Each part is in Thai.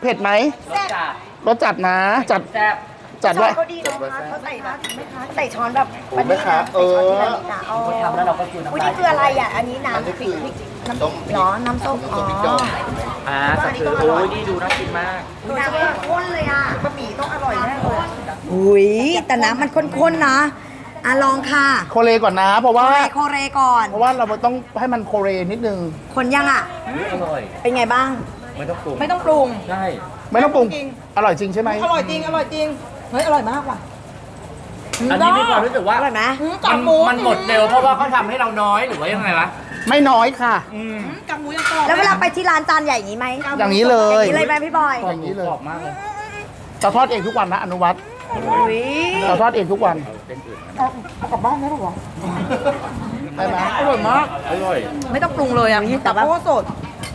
เผ็ดไหมรสจัดรสจัดนะจัดแซ่บจัดช้อไว้นเขาดีนะคะเขาใส่แบบใส่ช้อนแบบผมไหมคะเออใส่ช้อนที่ละนิดนะอ๋อทำแล้วเราก็คือน้ำอุ้ยลายนี่คืออะไรอ่ะอันนี้น้ำพริกน้ำเหรอน้ำส้มอ๋อสักคือโอ้ยนี่ดูน่ากินมากน้ำข้นเลยอ่ะบะหมี่ต้องอร่อยแน่เลยอุ้ยแต่น้ำมันข้นๆนะอ่ะลองค่ะโคเรก่อนนะ เพราะว่าโคเรก่อนเพราะว่าเราต้องให้มันโคเรนิดนึงคนยังอ่ะอร่อยเป็นไงบ้างไม่ต้องปรุงไม่ต้องปรุงใช่ไม่ต้องปรุงอร่อยจริงใช่ไหมอร่อยจริง อร่อยจริง เฮ้ย อร่อยมากว่ะอันนี้มีความรู้สึกว่าอร่อยไหมกากหมูมันหมดเร็วเพราะว่าเขาทำให้เราน้อยหรือว่ายังไงวะไม่น้อยค่ะกากหมูยังกรอบแล้วเวลาไปที่ร้านจานใหญ่อย่างนี้ไหมอย่างนี้เลอย ย่างนี้เลยไหมพี่บอยอย่างนี้เลยกรอบมากเลยเราทอดเองทุกวันนะอนุวัฒน์อุ้ยเราทอดเองทุกวันเอากลับบ้านได้ปะวะได้ไหมอร่อยมากอร่อยไม่ต้องปรุงเลยอ่ะแต่โคตรสด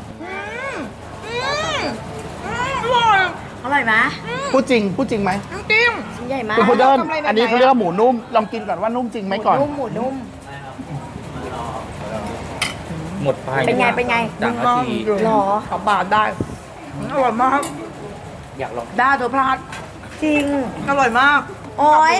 อร่อยอร่อยไหมพูดจริงไหมจริงชิ้นใหญ่มากคุณพุดเดิ้ลทำอะไรแบบไหนอันนี้เขาเรียกว่าหมูนุ่มลองกินก่อนว่านุ่มจริงไหมก่อนนุ่มหมูนุ่มหมดไปเป็นไงเป็นไงจากนาทีหรอกลับบ้านได้อร่อยมากอยากลองได้เธอพลาดจริงอร่อยมากโอ้ย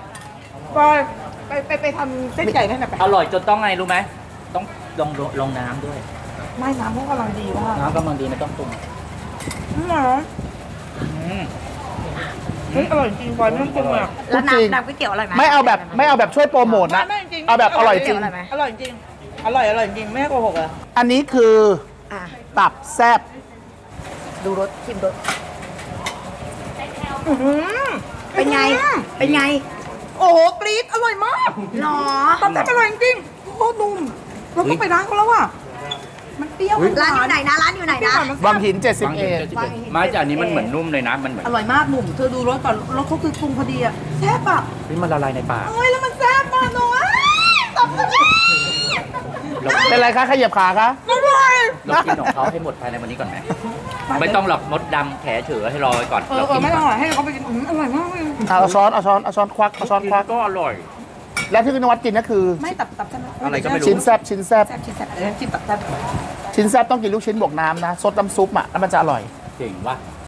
ไปทำเส้นใหญ่ให้หน่อยไปอร่อยจนต้องไงรู้ไหมต้องลงน้ำด้วยไม่น้ำพวกกำลังดีมากน้ำกำลังดีไม่ต้องปรุงหรออืมเฮ้ยอร่อยจริงบอยไม่ต้องปรุงเลยอะแล้วจริงน้ำก๋วยเตี๋ยวอร่อยไหมไม่เอาแบบช่วยโปรโมทนะไม่จริงเอาแบบอร่อยจริงอร่อยไหมอร่อยจริง อร่อยจริง ไม่ให้โกหกเลยอันนี้คืออ่ะตับแซบดูรสชิมรสอื้อหือเป็นไง เป็นไงโอ้โหกรี๊ดอร่อยมากหรอตับแซ่บอร่อยจริงโคตรนุ่มเราต้องไปร้านเขาแล้วอ่ะมันเปรี้ยวมันหร้านอยู่วานไหนนะ ร้านอยู่ไหนนะวังหินบางทีไม้จากนี้มันเหมือนนุ่มเลยนะมันเหมือนอร่อยมากหนุ่มเธอดูรสก่อนรสเขาคือปรุงพอดีอ่ะแซ่บอ่ะนี่มันละลายในปากโอ้ยแล้วมันแซ่บมากเลยตับแซ่บ 71เป็นไรคะขยับขาคะอร่อยเรากินของเขาให้หมดภายในวันนี้ก่อนไหมไม่ต้องหรอกมดดำแขเฉอให้รอไว้ก่อนเรากินไม่ก่ต้ออน งอร่อยให้เขาไปกินอร่อยมากเลยเอาช้อนควักเอาช้อนควักก็อร่อยและที่คุณนวัดกินก็คือไม่ตับใช่ไหมอะไรก็ไม่รู้ชิ้นแซบแซ่บชิ้นแซ่บจิ้มตับแซ่บชิ้นแซบต้องกินลูกชิ้นบวกน้ำนะซดน้ำซุปอ่ะแล้วมันจะอร่อยเก่งว่ะ